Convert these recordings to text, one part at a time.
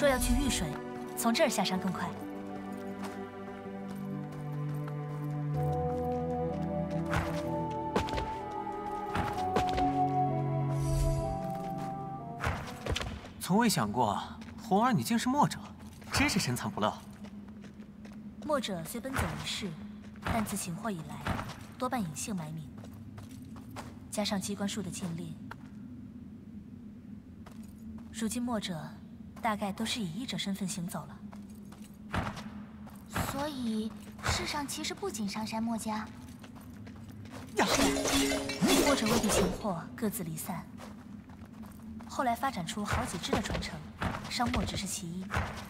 若要去玉水，从这儿下山更快。 从未想过，红儿你竟是墨者，真是深藏不露。 墨者虽奔走于世，但自擒获以来，多半隐姓埋名。加上机关术的禁猎，如今墨者大概都是以医者身份行走了。 所以世上其实不仅上山墨家。 是啊，墨者未必擒获，各自离散。后来发展出好几支的传承，商墨只是其一。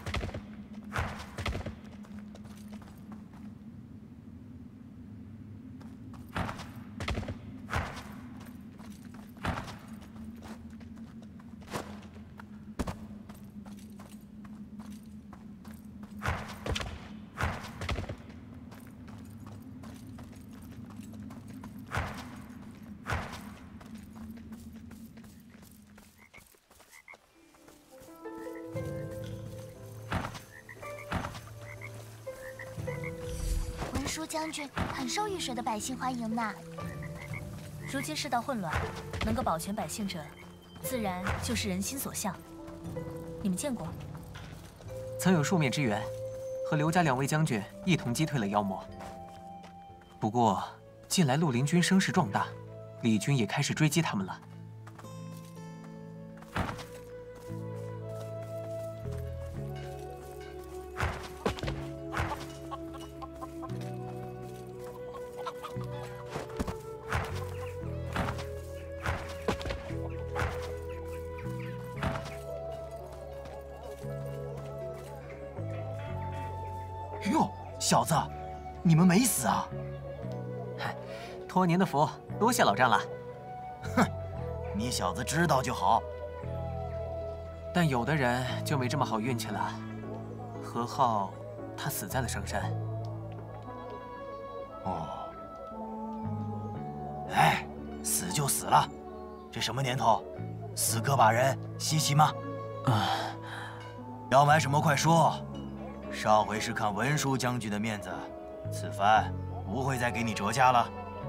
文殊将军很受玉水的百姓欢迎呢。 如今世道混乱，能够保全百姓者，自然就是人心所向。你们见过？ 曾有数面之缘，和刘家2位将军一同击退了妖魔。不过近来绿林军声势壮大，李军也开始追击他们了。 哟，小子，你们没死啊？ 托您的福，多谢老丈了。 哼，你小子知道就好。 但有的人就没这么好运气了。何浩，他死在了上山。 哦，哎，死就死了，这什么年头，死个把人稀奇吗？要买什么快说。上回是看文殊将军的面子，此番不会再给你折价了。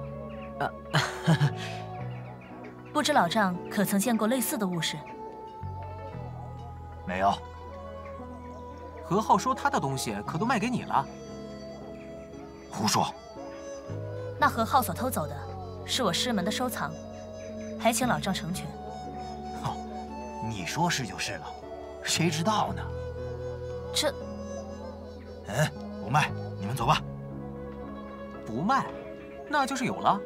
不知老丈可曾见过类似的物事？ 没有。 何浩说他的东西可都卖给你了。 胡说。 那何浩所偷走的，是我师门的收藏，还请老丈成全。 哼，你说是就是了，谁知道呢？ 这…… 不卖，你们走吧。 不卖，那就是有了。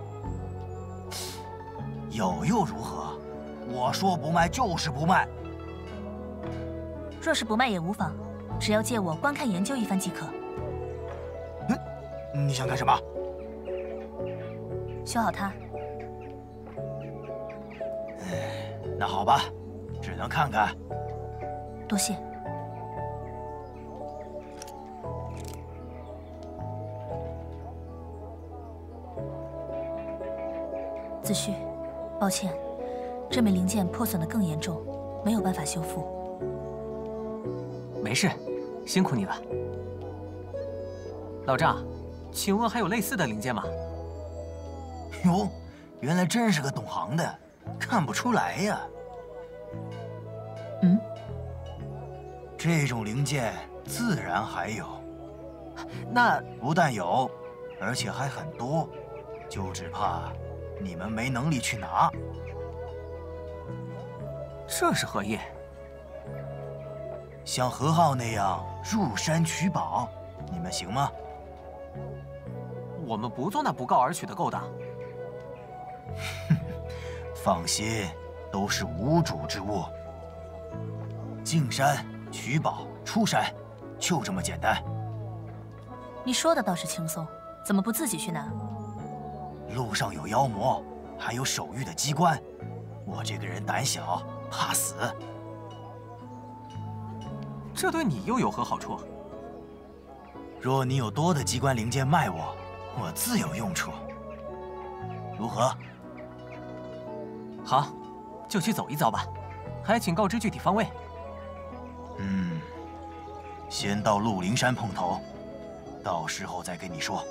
有又如何？我说不卖就是不卖。 若是不卖也无妨，只要借我观看研究一番即可。 你想干什么？ 修好它。 那好吧，只能看看。 多谢。子虚，抱歉，这枚灵剑破损得更严重，没有办法修复。 没事，辛苦你了。老丈，请问还有类似的灵剑吗？ 哟，原来真是个懂行的，看不出来呀。这种灵剑自然还有。 那不但有，而且还很多，就只怕你们没能力去拿。 这是何意？ 像何浩那样入山取宝，你们行吗？ 我们不做那不告而取的勾当。 放心，都是无主之物。进山取宝，出山，就这么简单。 你说的倒是轻松，怎么不自己去拿？ 路上有妖魔，还有守御的机关，我这个人胆小，怕死。 这对你又有何好处？ 若你有多的机关灵剑卖我，我自有用处。如何？ 好，就去走一遭吧，还请告知具体方位。 先到鹿灵山碰头，到时候再跟你说。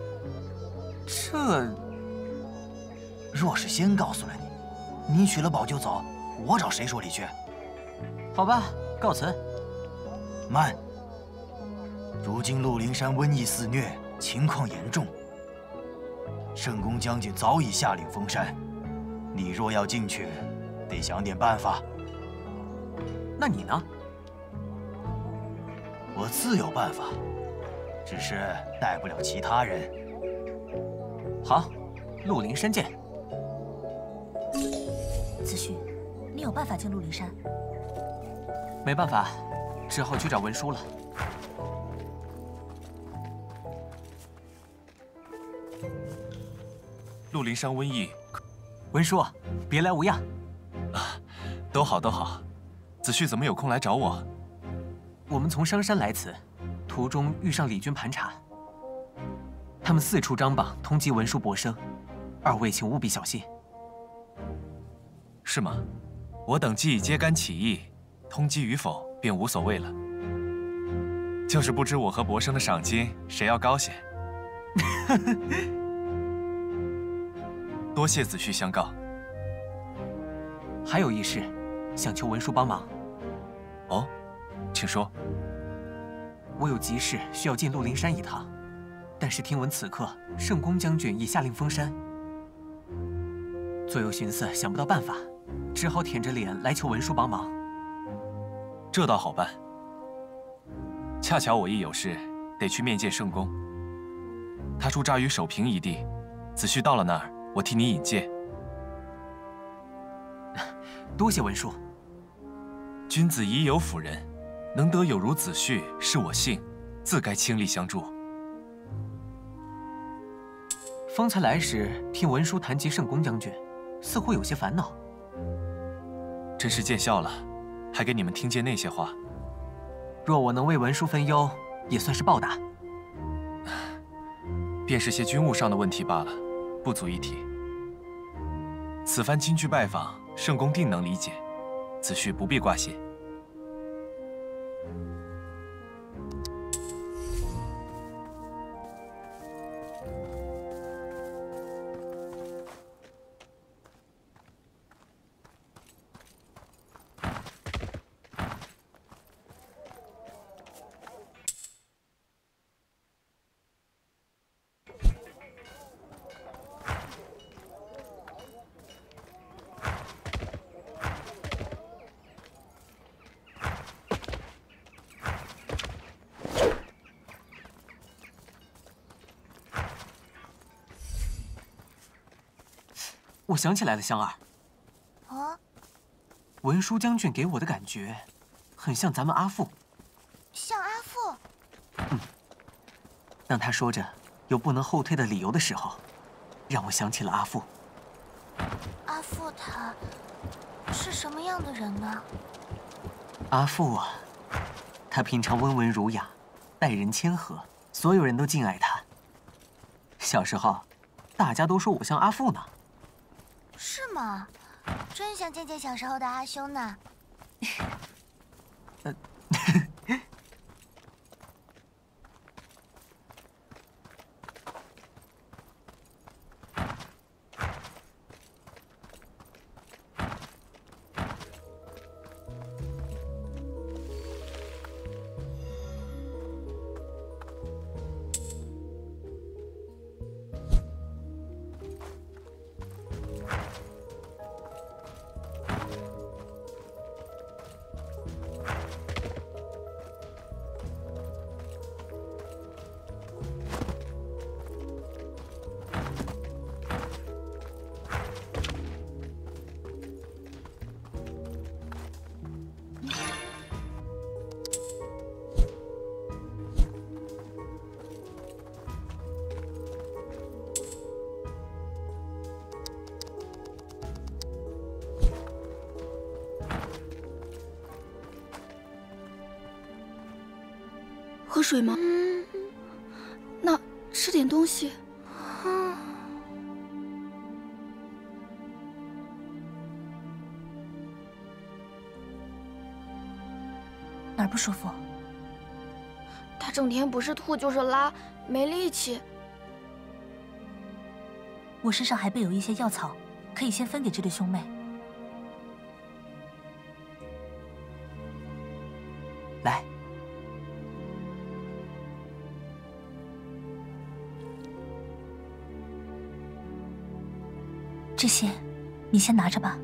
这若是先告诉了你，你取了宝就走，我找谁说理去？ 好吧，告辞。 慢！如今鹿灵山瘟疫肆虐，情况严重。圣公将军早已下令封山，你若要进去，得想点办法。 那你呢？ 我自有办法，只是带不了其他人。 好，鹿灵山见。 子旭，你有办法进鹿灵山？ 没办法，只好去找文书了。 鹿灵山瘟疫， 文书，别来无恙。 都好都好。子旭怎么有空来找我？ 我们从商山来此，途中遇上李军盘查，他们四处张榜通缉文书博生，二位请务必小心。 是吗？我等既已揭竿起义，通缉与否便无所谓了。就是不知我和博生的赏金谁要高些。多谢子旭相告。 还有一事，想求文书帮忙。 哦，请说。 我有急事需要进鹿灵山一趟，但是听闻此刻圣公将军已下令封山，左右寻思想不到办法，只好舔着脸来求文书帮忙。 这倒好办。恰巧我亦有事，得去面见圣公。他驻扎于守平一地，子旭到了那儿，我替你引荐。 多谢文书。 君子已有辅人，能得有如子旭，是我幸，自该倾力相助。 方才来时听文书谈及圣公将军，似乎有些烦恼。 真是见笑了，还给你们听见那些话。 若我能为文书分忧，也算是报答。 便是些军务上的问题罢了，不足一提。此番亲去拜访，圣公定能理解，子旭不必挂心。 我想起来了，香儿。 啊， 文书将军给我的感觉，很像咱们阿父。 像阿父。 当他说着有不能后退的理由的时候，让我想起了阿父。 阿父他是什么样的人呢？ 阿父啊，他平常温文儒雅，待人谦和，所有人都敬爱他。小时候，大家都说我像阿父呢。 是吗？真想见见小时候的阿兄呢。 喝水吗？那吃点东西。 哪儿不舒服？ 他整天不是吐就是拉，没力气。 我身上还备有一些药草，可以先分给这对兄妹。 来， 这些你先拿着吧。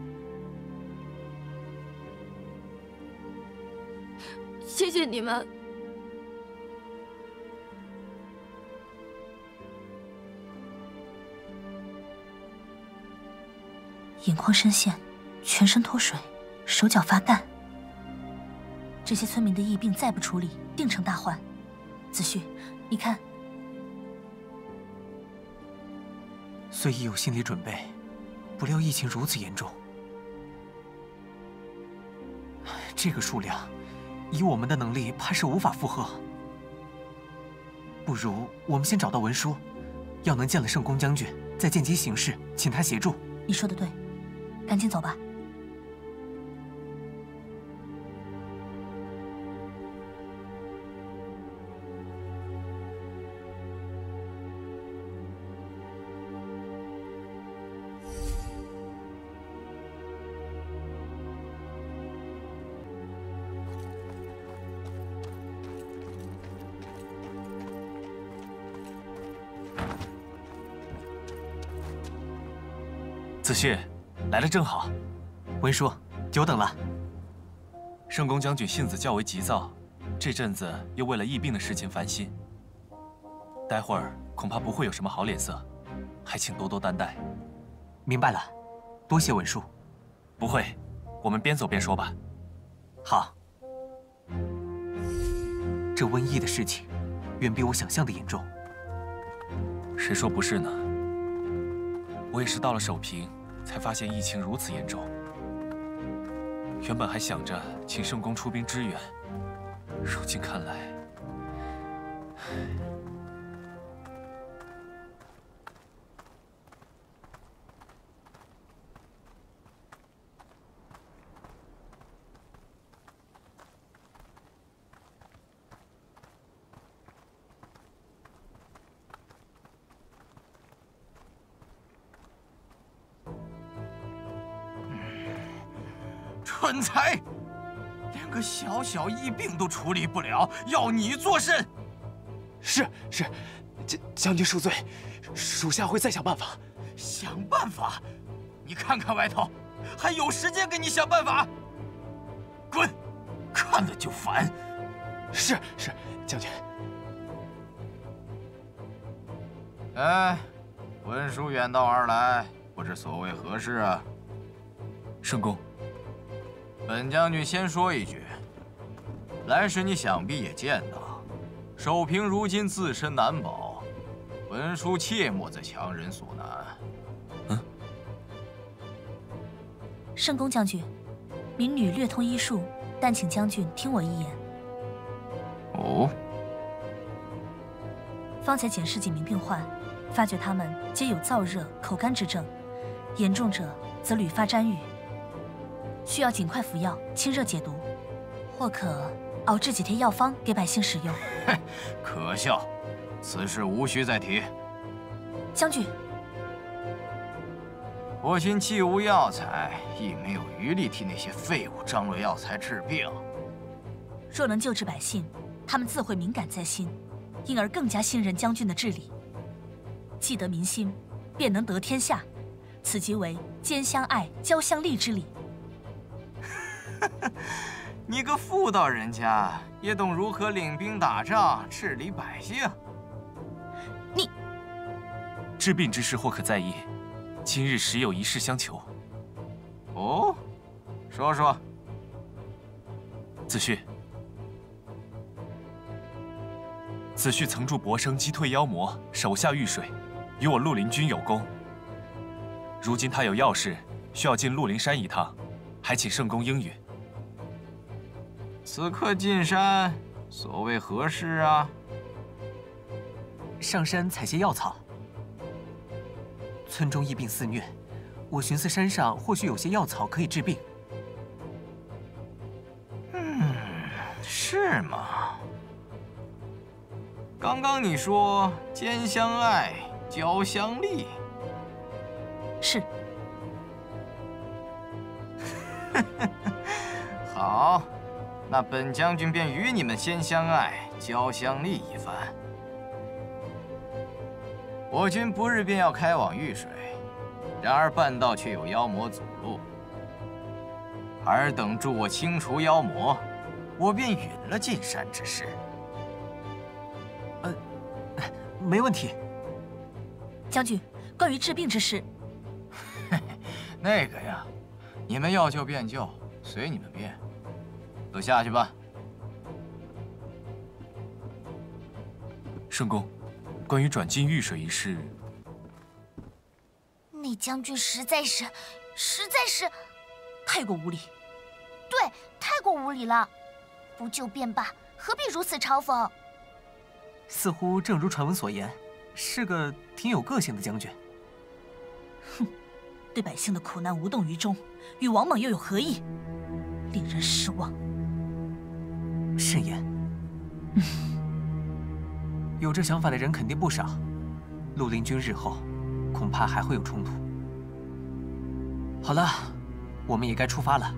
谢谢你们。 眼眶深陷，全身脱水，手脚发干。这些村民的疫病再不处理，定成大患。子旭，你看。 虽已有心理准备，不料疫情如此严重。这个数量，以我们的能力，怕是无法负荷。不如我们先找到文书，要能见了圣公将军，再见机行事，请他协助。 你说的对，赶紧走吧。 子旭，来的正好。 文书，久等了。 圣公将军性子较为急躁，这阵子又为了疫病的事情烦心，待会儿恐怕不会有什么好脸色，还请多多担待。 明白了，多谢文书。 不会，我们边走边说吧。 好。这瘟疫的事情，远比我想象的严重。 谁说不是呢？我也是到了守平，才发现疫情如此严重。原本还想着请圣公出兵支援，如今看来， 蠢材，连个小小疫病都处理不了，要你做甚？ 是，将军恕罪，属下会再想办法。 想办法？你看看外头，还有时间给你想办法？滚！看了就烦。 是，将军。 哎，文书远道而来，不知所谓何事啊？ 圣公。 本将军先说一句，来时你想必也见到，守平如今自身难保，文书切莫再强人所难。 圣公将军，民女略通医术，但请将军听我一言。 哦。 方才检视几名病患，发觉他们皆有燥热、口干之症，严重者则屡发沾雨。需要尽快服药清热解毒，或可熬制几贴药方给百姓使用。 可笑，此事无需再提。 将军， 我今既无药材，亦没有余力替那些废物张罗药材治病。 若能救治百姓，他们自会敏感在心，因而更加信任将军的治理。既得民心，便能得天下，此即为兼相爱、交相利之理。 你个妇道人家，也懂如何领兵打仗、治理百姓？ 你治病之事或可在意，今日实有一事相求。 哦，说说。 子旭曾助博生击退妖魔，手下御水，与我绿林军有功。如今他有要事，需要进鹿林山一趟，还请圣公应允。 此刻进山，所谓何事啊？ 上山采些药草。村中疫病肆虐，我寻思山上或许有些药草可以治病。 是吗？刚刚你说兼相爱，交相利。 是。 好，那本将军便与你们先相爱，交相利一番。我军不日便要开往玉水，然而半道却有妖魔阻路。尔等助我清除妖魔，我便允了进山之事。 没问题。 将军，关于治病之事， 那个呀，你们要救便救，随你们便。都下去吧。 圣公，关于转进玉水一事， 那将军实在是太过无礼。 对，太过无礼了。不救便罢，何必如此嘲讽？ 似乎正如传闻所言，是个挺有个性的将军。 哼，对百姓的苦难无动于衷，与王莽又有何异？令人失望。 慎言。有这想法的人肯定不少，绿林军日后恐怕还会有冲突。好了，我们也该出发了。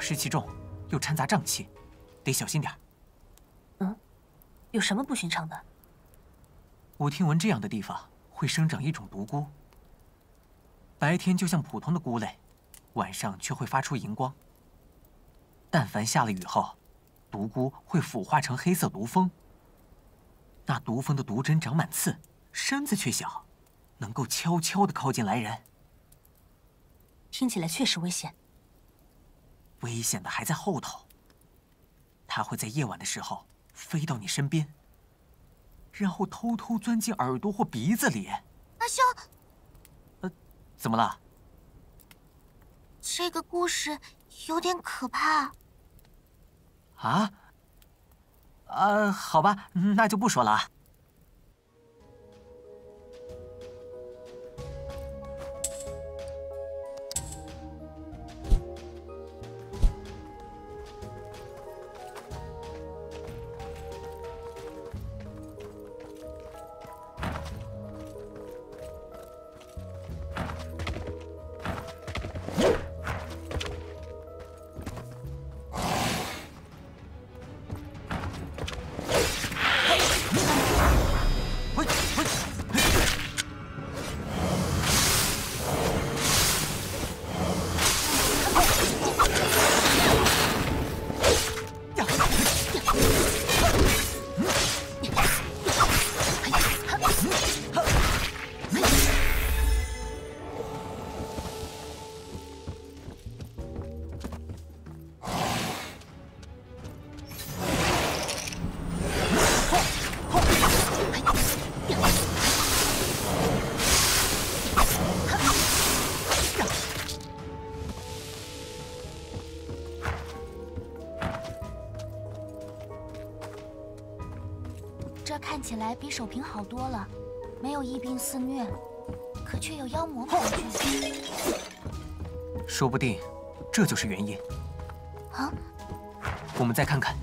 湿气重，又掺杂瘴气，得小心点。 有什么不寻常的？ 我听闻这样的地方会生长一种毒菇，白天就像普通的菇类，晚上却会发出荧光。但凡下了雨后，毒菇会腐化成黑色毒蜂。那毒蜂的毒针长满刺，身子却小，能够悄悄地靠近来人。 听起来确实危险。 危险的还在后头。它会在夜晚的时候飞到你身边，然后偷偷钻进耳朵或鼻子里。 阿修， 怎么了？ 这个故事有点可怕。 好吧，那就不说了啊。 这看起来比手平好多了，没有疫病肆虐，可却有妖魔盘踞。 说不定，这就是原因。 啊！ 我们再看看。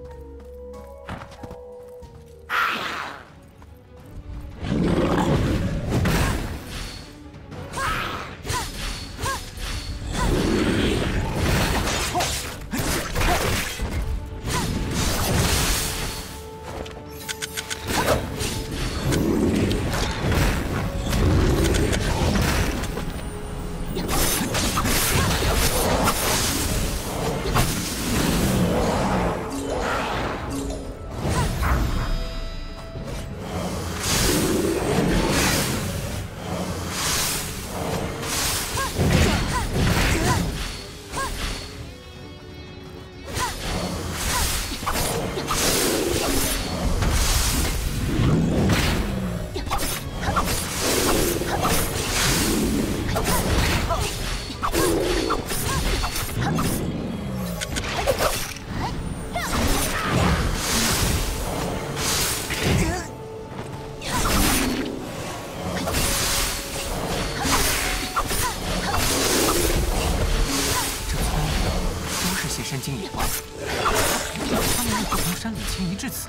山精野怪，他们为何从山里迁移至此？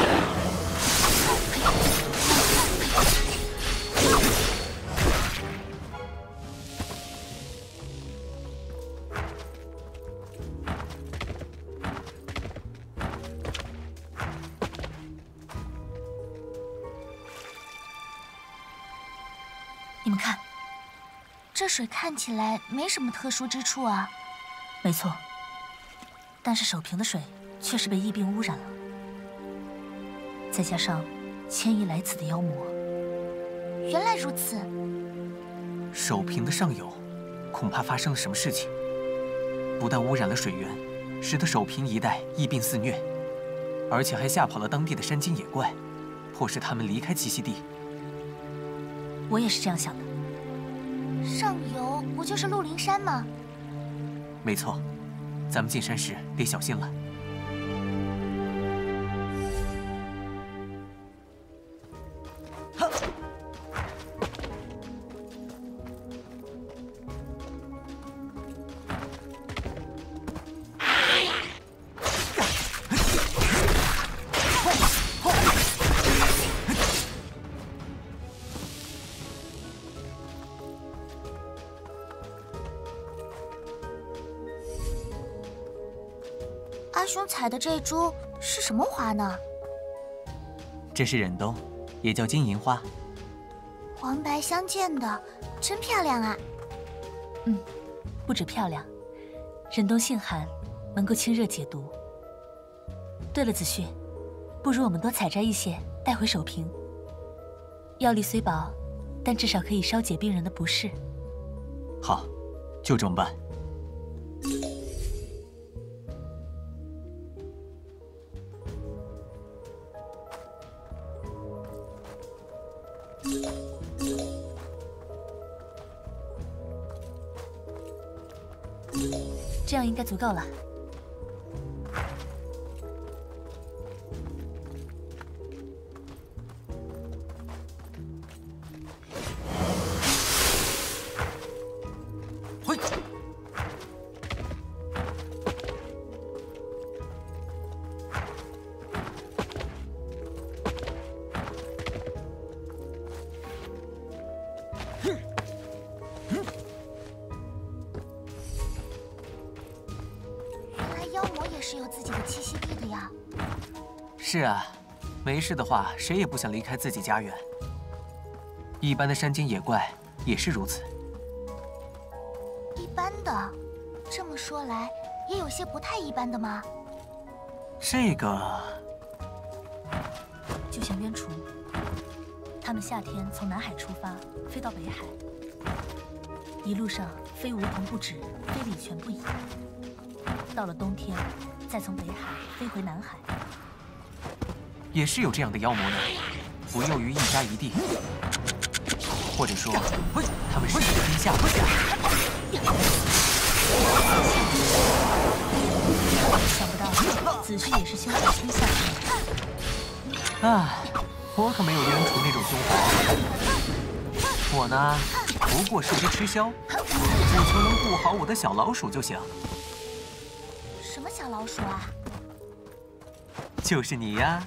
你们看， 这水看起来没什么特殊之处啊。 没错。但是守平的水却是被疫病污染了，再加上迁移来此的妖魔。 原来如此。 守平的上游恐怕发生了什么事情，不但污染了水源，使得守平一带疫病肆虐，而且还吓跑了当地的山精野怪，迫使他们离开栖息地。 我也是这样想的。 上游不就是鹿林山吗？ 没错。咱们进山时得小心了。 阿兄采的这株是什么花呢？ 这是忍冬，也叫金银花， 黄白相间的，真漂亮啊！ 不止漂亮，忍冬性寒，能够清热解毒。对了，子旭，不如我们多采摘一些带回守平。药力虽薄，但至少可以稍解病人的不适。 好，就这么办。 这样应该足够了。 嘿， 原来妖魔也是有自己的栖息地的呀。 是啊，没事的话，谁也不想离开自己家园。一般的山间野怪也是如此。 一般的，这么说来，也有些不太一般的吗？ 这个， 就像鸢雏，他们夏天从南海出发，飞到北海，一路上飞梧桐不止，飞礼泉不已。到了冬天，再从北海飞回南海。 也是有这样的妖魔呢，不囿于一家一地，或者说，他们是天下不下。 想不到子旭也是修在天下的。 唉，我可没有鸢雏那种胸怀。我呢，不过是只吃枭，只求能顾好我的小老鼠就行。 什么小老鼠啊？ 就是你呀。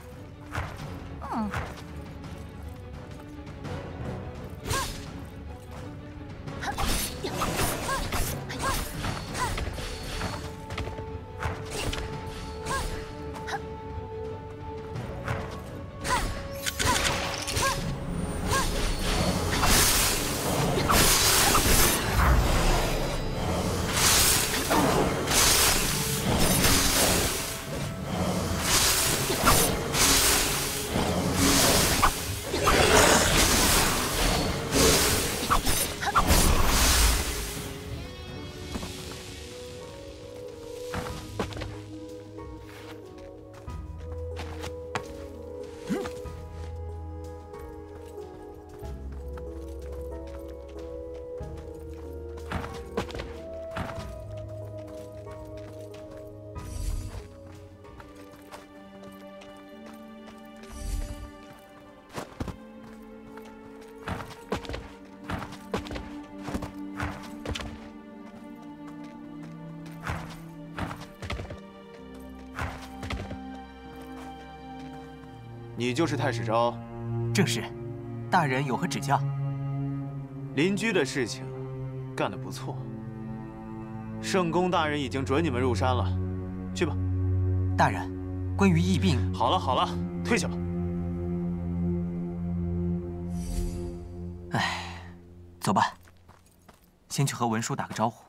你就是太史昭？ 正是，大人有何指教？ 邻居的事情干得不错。圣公大人已经准你们入山了，去吧。 大人，关于疫病…… 好了好了，退下吧。 唉，走吧，先去和文叔打个招呼。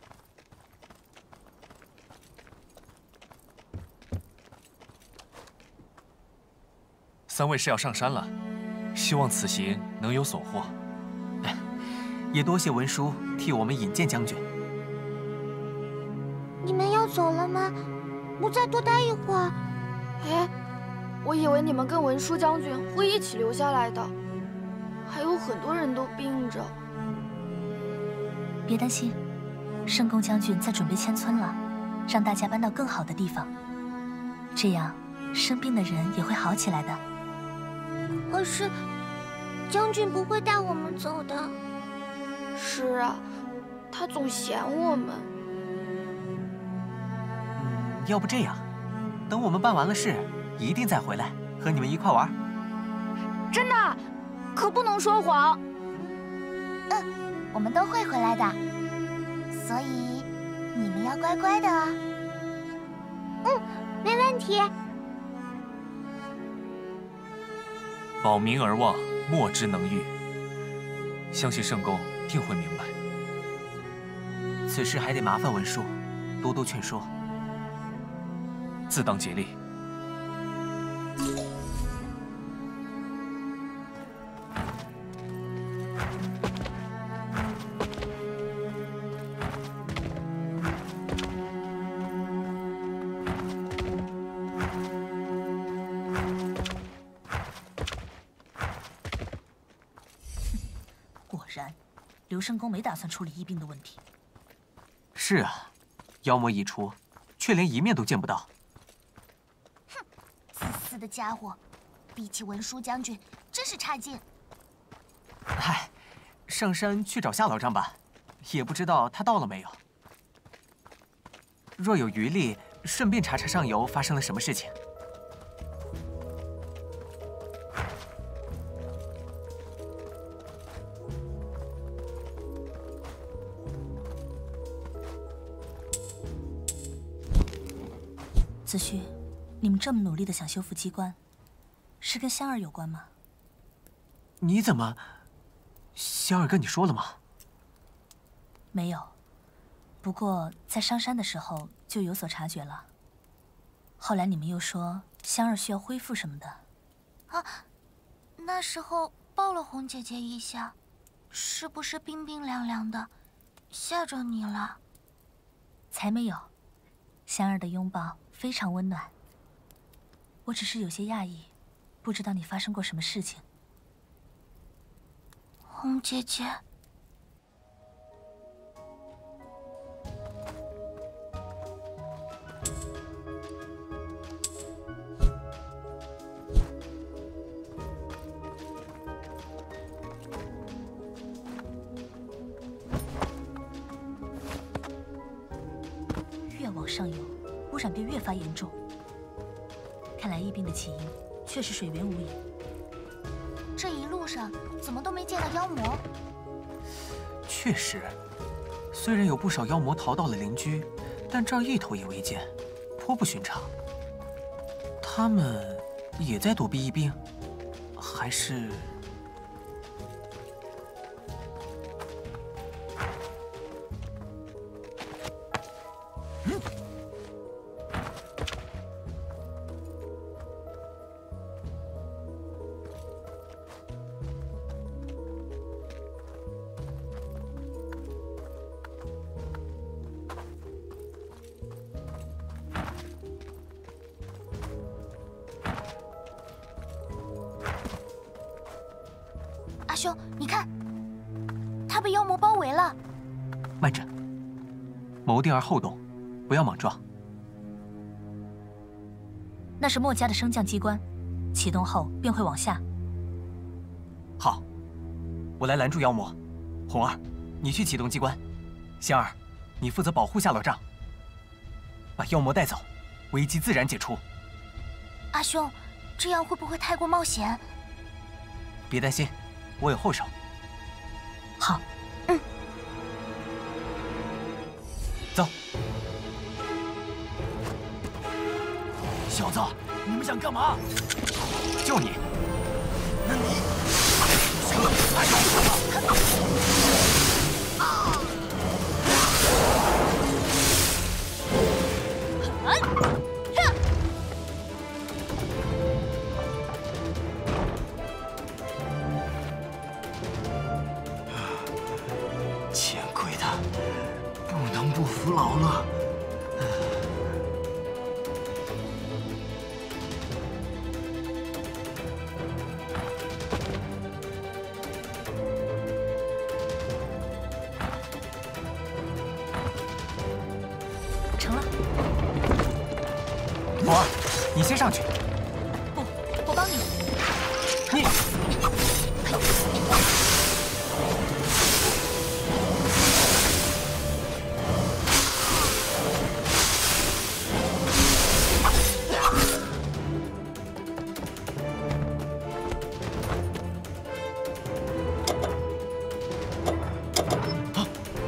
三位是要上山了，希望此行能有所获。 也多谢文叔替我们引荐将军。 你们要走了吗？不再多待一会儿？ 哎，我以为你们跟文书将军会一起留下来的，还有很多人都病着。 别担心，圣公将军在准备迁村了，让大家搬到更好的地方，这样生病的人也会好起来的。 可是，将军不会带我们走的。 是啊，他总嫌我们。 要不这样，等我们办完了事，一定再回来和你们一块玩。 真的，可不能说谎。 我们都会回来的，所以你们要乖乖的啊。 没问题。 保民而望，莫之能御。相信圣公定会明白。 此事还得麻烦文叔多多劝说。 自当竭力。 果然，刘圣公没打算处理疫病的问题。 是啊，妖魔已除，却连一面都见不到。 哼，自私的家伙，比起文书将军，真是差劲。 嗨，上山去找夏老丈吧，也不知道他到了没有。若有余力，顺便查查上游发生了什么事情。 子虚，你们这么努力的想修复机关，是跟香儿有关吗？ 你怎么？香儿跟你说了吗？ 没有，不过在上山的时候就有所察觉了。后来你们又说香儿需要恢复什么的。 啊，那时候抱了红姐姐一下，是不是冰冰凉凉的，吓着你了？ 才没有，香儿的拥抱非常温暖。我只是有些讶异，不知道你发生过什么事情。 红姐姐， 越往上游，污染便越发严重。看来疫病的起因却是水源无疑。 这一路上怎么都没见到妖魔？ 确实，虽然有不少妖魔逃到了邻居，但这儿一头也未见，颇不寻常。他们也在躲避疫病，还是…… 阿兄，你看，他被妖魔包围了。 慢着，谋定而后动，不要莽撞。 那是墨家的升降机关，启动后便会往下。 好，我来拦住妖魔。红儿，你去启动机关；香儿，你负责保护夏老丈，把妖魔带走，危机自然解除。 阿兄，这样会不会太过冒险？ 别担心，我有后手。 好， 走。 小子，你们想干嘛？ 救你！ 那你还有什么？见鬼的，不能不服老了。 成了。 红儿，你先上去。 不，我帮你。 你。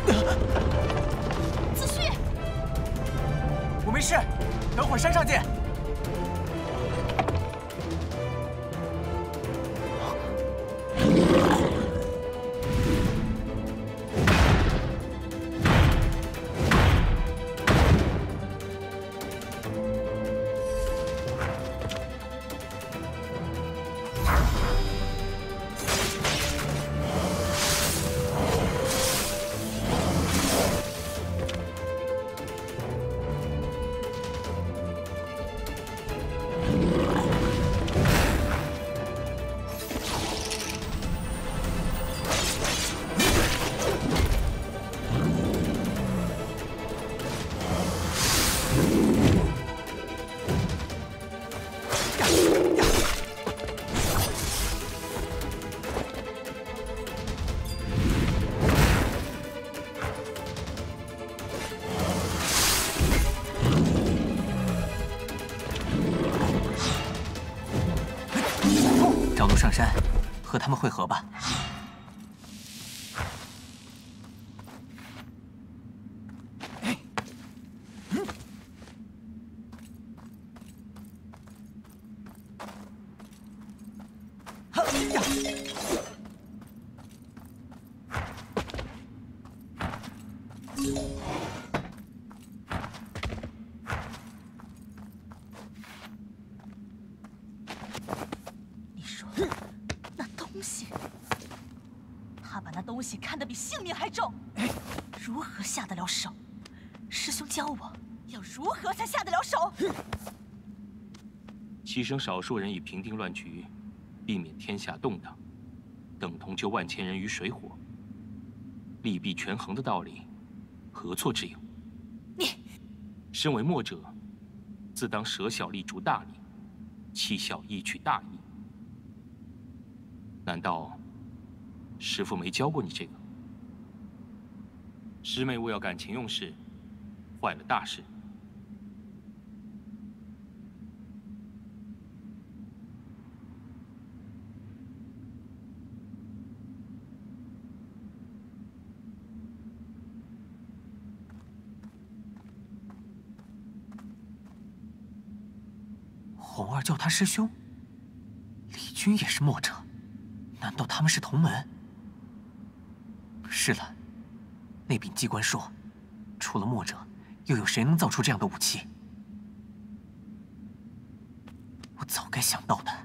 子旭， 我没事，等会儿山上见。 找路上山，和他们会合吧。 你说那东西，他把那东西看得比性命还重，如何下得了手？师兄教我要如何才下得了手？ 牺牲少数人以平定乱局，避免天下动荡，等同救万千人于水火。利弊权衡的道理，何错之有？ 你身为墨者，自当舍小利逐大利，弃小义取大义。难道师父没教过你这个？师妹勿要感情用事，坏了大事。 红儿叫他师兄，李军也是墨者，难道他们是同门？是了，那柄机关说，除了墨者，又有谁能造出这样的武器？我早该想到的。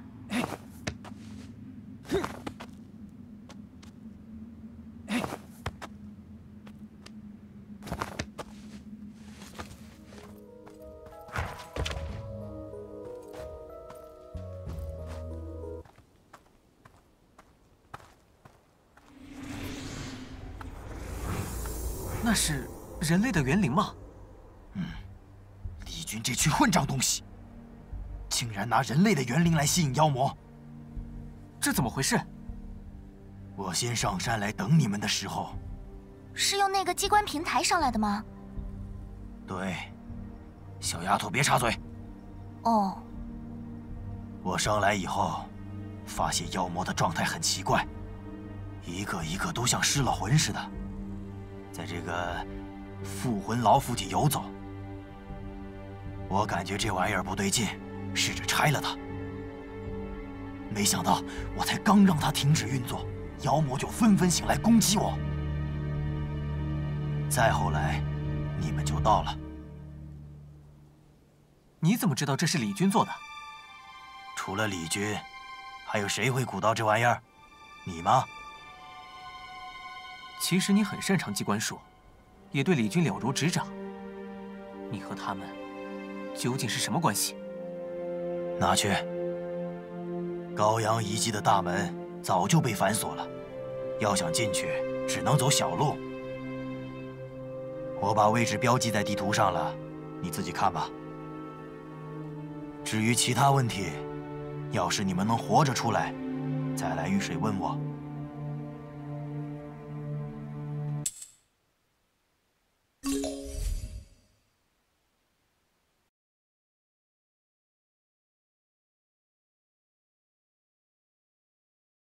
那是人类的元灵吗？ 李军这群混账东西，竟然拿人类的元灵来吸引妖魔， 这怎么回事？ 我先上山来等你们的时候， 是用那个机关平台上来的吗？ 对，小丫头别插嘴。 哦， 我上来以后，发现妖魔的状态很奇怪，一个一个都像失了魂似的，在这个附魂牢附体游走。我感觉这玩意儿不对劲，试着拆了它。没想到我才刚让它停止运作，妖魔就纷纷醒来攻击我。再后来，你们就到了。 你怎么知道这是李军做的？ 除了李军，还有谁会鼓捣这玩意儿？你吗？ 其实你很擅长机关术，也对李军了如指掌。你和他们究竟是什么关系？ 拿去。高阳遗迹的大门早就被反锁了，要想进去，只能走小路。我把位置标记在地图上了，你自己看吧。至于其他问题，要是你们能活着出来，再来玉水问我。